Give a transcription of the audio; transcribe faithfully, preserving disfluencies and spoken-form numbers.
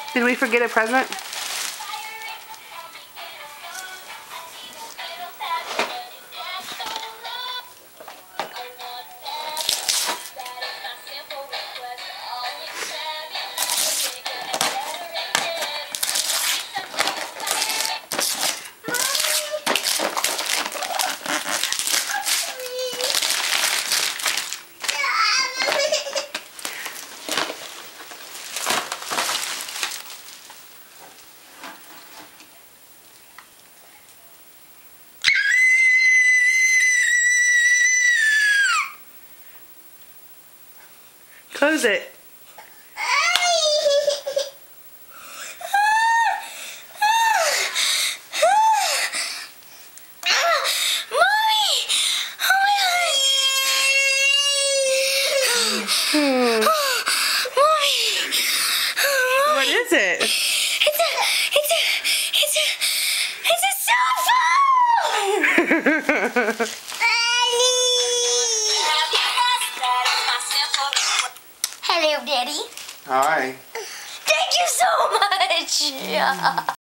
Did we forget a present? Close it. Hmm. What is it? It's a, it's a, it's a, it's a cell phone! Hello, Daddy. Hi. Thank you so much.